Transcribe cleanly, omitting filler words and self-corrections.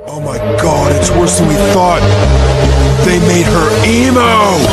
Oh my god, it's worse than we thought. They made her emo!